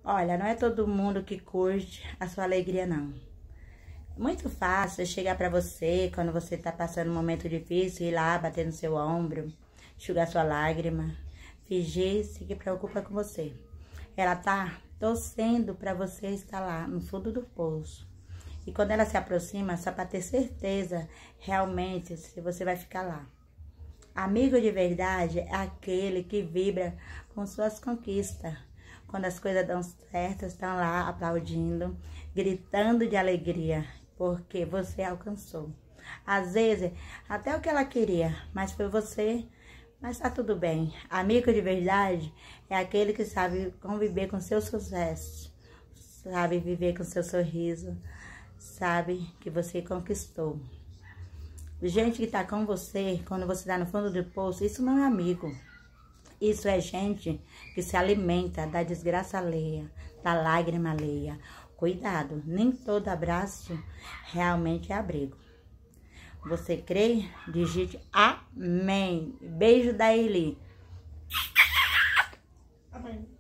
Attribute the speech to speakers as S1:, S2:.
S1: Olha, não é todo mundo que curte a sua alegria, não. Muito fácil chegar pra você quando você tá passando um momento difícil, ir lá, bater no seu ombro, enxugar sua lágrima, fingir-se que preocupa com você. Ela tá torcendo pra você estar lá no fundo do poço. E quando ela se aproxima, só pra ter certeza realmente se você vai ficar lá. Amigo de verdade é aquele que vibra com suas conquistas. Quando as coisas dão certo, estão lá aplaudindo, gritando de alegria, porque você alcançou. Às vezes, até o que ela queria, mas foi você, mas tá tudo bem. Amigo de verdade é aquele que sabe conviver com seu sucesso, sabe viver com seu sorriso, sabe que você conquistou. Gente que tá com você, quando você tá no fundo do poço, isso não é amigo. Isso é gente que se alimenta da desgraça alheia, da lágrima alheia. Cuidado, nem todo abraço realmente é abrigo. Você crê? Digite amém. Beijo da Eli.
S2: Amém.